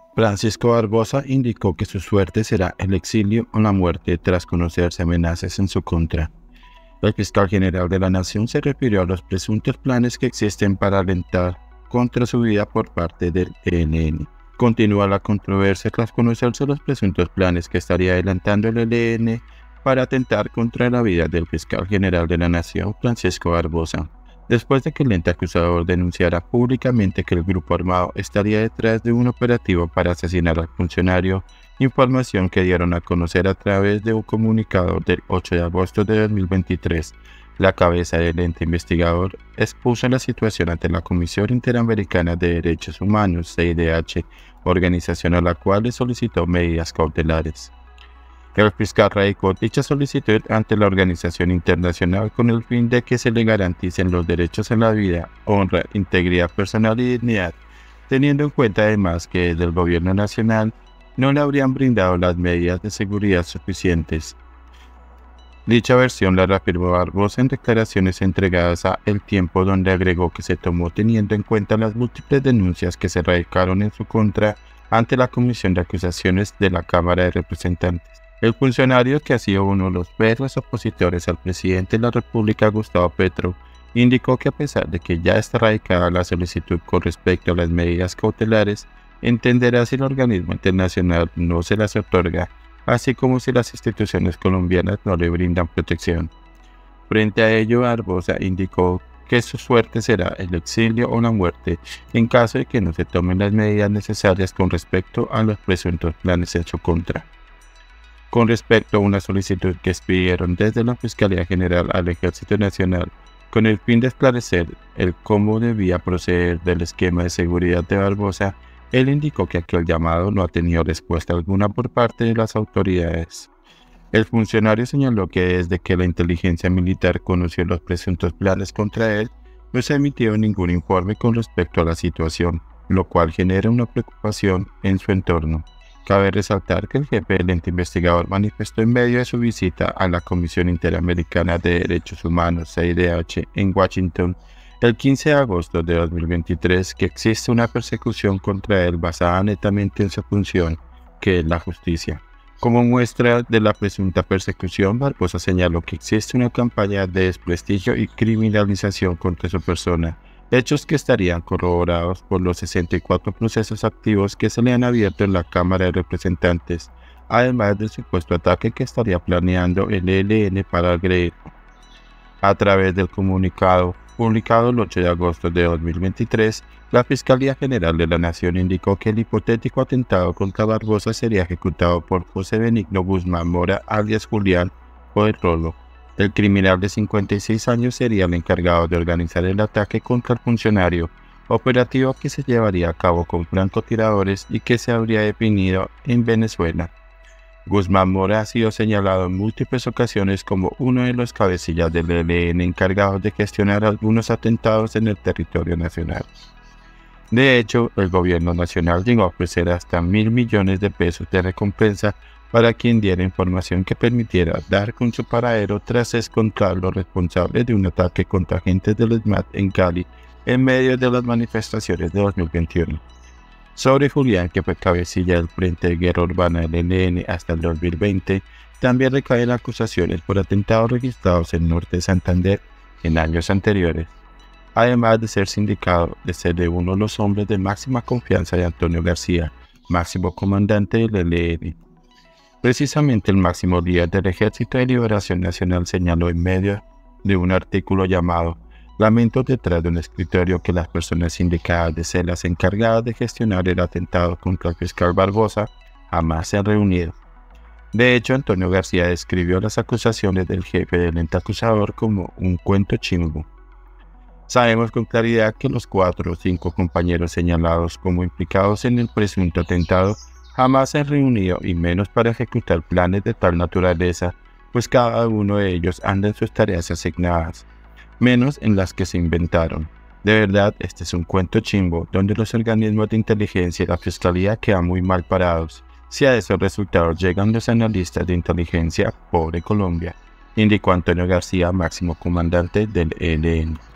Francisco Barbosa indicó que su suerte será el exilio o la muerte tras conocerse amenazas en su contra. El fiscal general de la Nación se refirió a los presuntos planes que existen para alentar contra su vida por parte del ELN. Continúa la controversia tras conocerse los presuntos planes que estaría adelantando el ELN para atentar contra la vida del fiscal general de la Nación, Francisco Barbosa, después de que el ente acusador denunciara públicamente que el grupo armado estaría detrás de un operativo para asesinar al funcionario, información que dieron a conocer a través de un comunicado del 8 de agosto de 2023. La cabeza del ente investigador expuso la situación ante la Comisión Interamericana de Derechos Humanos, CIDH, organización a la cual le solicitó medidas cautelares. El fiscal radicó dicha solicitud ante la organización internacional con el fin de que se le garanticen los derechos a la vida, honra, integridad personal y dignidad, teniendo en cuenta además que desde el gobierno nacional no le habrían brindado las medidas de seguridad suficientes. Dicha versión la reafirmó Barbosa en declaraciones entregadas a El Tiempo, donde agregó que se tomó teniendo en cuenta las múltiples denuncias que se radicaron en su contra ante la Comisión de Acusaciones de la Cámara de Representantes. El funcionario, que ha sido uno de los férreos opositores al presidente de la República, Gustavo Petro, indicó que a pesar de que ya está radicada la solicitud con respecto a las medidas cautelares, entenderá si el organismo internacional no se las otorga, así como si las instituciones colombianas no le brindan protección. Frente a ello, Barbosa indicó que su suerte será el exilio o la muerte en caso de que no se tomen las medidas necesarias con respecto a los presuntos planes en su contra. Con respecto a una solicitud que expidieron desde la Fiscalía General al Ejército Nacional con el fin de esclarecer el cómo debía proceder del esquema de seguridad de Barbosa, él indicó que aquel llamado no ha tenido respuesta alguna por parte de las autoridades. El funcionario señaló que desde que la inteligencia militar conoció los presuntos planes contra él, no se ha emitido ningún informe con respecto a la situación, lo cual genera una preocupación en su entorno. Cabe resaltar que el jefe del ente investigador manifestó en medio de su visita a la Comisión Interamericana de Derechos Humanos, CIDH, en Washington, el 15 de agosto de 2023, que existe una persecución contra él basada netamente en su función, que es la justicia. Como muestra de la presunta persecución, Barbosa señaló que existe una campaña de desprestigio y criminalización contra su persona, hechos que estarían corroborados por los 64 procesos activos que se le han abierto en la Cámara de Representantes, además del supuesto ataque que estaría planeando el ELN para agredirlo. A través del comunicado publicado el 8 de agosto de 2023, la Fiscalía General de la Nación indicó que el hipotético atentado contra Barbosa sería ejecutado por José Benigno Guzmán Mora, alias Julián o El Rolo. El criminal de 56 años sería el encargado de organizar el ataque contra el funcionario, operativo que se llevaría a cabo con francotiradores y que se habría definido en Venezuela. Guzmán Mora ha sido señalado en múltiples ocasiones como uno de los cabecillas del ELN encargados de gestionar algunos atentados en el territorio nacional. De hecho, el gobierno nacional llegó a ofrecer hasta 1.000 millones de pesos de recompensa para quien diera información que permitiera dar con su paradero tras encontrar los responsables de un ataque contra agentes del SMAT en Cali en medio de las manifestaciones de 2021. Sobre Julián, que fue cabecilla del Frente de Guerra Urbana del ELN hasta el 2020, también recaen acusaciones por atentados registrados en Norte de Santander en años anteriores, además de ser sindicado de ser de uno de los hombres de máxima confianza de Antonio García, máximo comandante del ELN. Precisamente el máximo líder del Ejército de Liberación Nacional señaló en medio de un artículo llamado "Lamentos detrás de un escritorio" que las personas indicadas de ser las encargadas de gestionar el atentado contra el fiscal Barbosa jamás se han reunido. De hecho, Antonio García describió las acusaciones del jefe del ente acusador como un cuento chimbo. Sabemos con claridad que los 4 o 5 compañeros señalados como implicados en el presunto atentado jamás se han reunido, y menos para ejecutar planes de tal naturaleza, pues cada uno de ellos anda en sus tareas asignadas, menos en las que se inventaron. De verdad, este es un cuento chimbo donde los organismos de inteligencia y la fiscalía quedan muy mal parados. Si a esos resultados llegan los analistas de inteligencia, pobre Colombia, indicó Antonio García, máximo comandante del ELN.